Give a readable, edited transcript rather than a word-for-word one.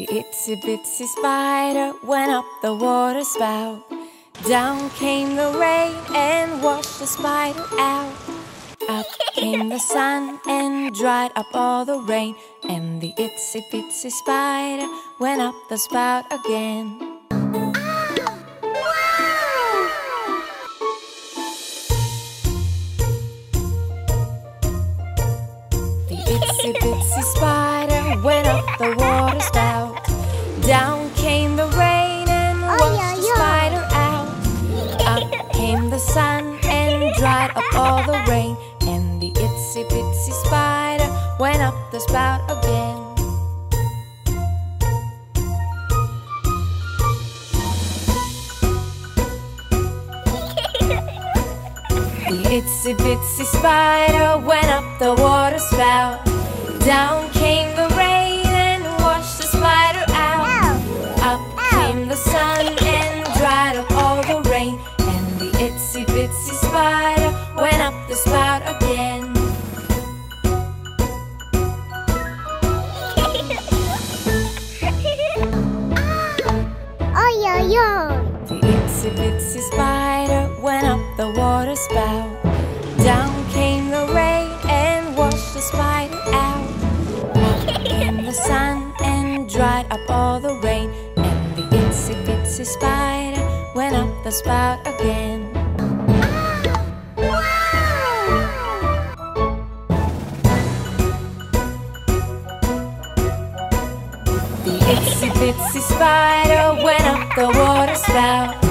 The itsy bitsy spider went up the water spout. Down came the rain and washed the spider out. Up came the sun and dried up all the rain. And the itsy bitsy spider went up the spout again. The itsy bitsy spider went up the water spout. Down came the rain and washed the spider out. Up came the sun and dried up all the rain. And the itsy bitsy spider went up the spout again. The itsy bitsy spider went up the water spout. Down came the rain and washed the spider out. Up came the sun and dried up all the rain. And the itsy bitsy spider went up the spout again. The itsy bitsy spider went up the water spout. Down came the rain and washed the spider out. Up came the sun and dried up all the rain. And the itsy bitsy spider went up the spout again. The itsy bitsy spider went up the water spout.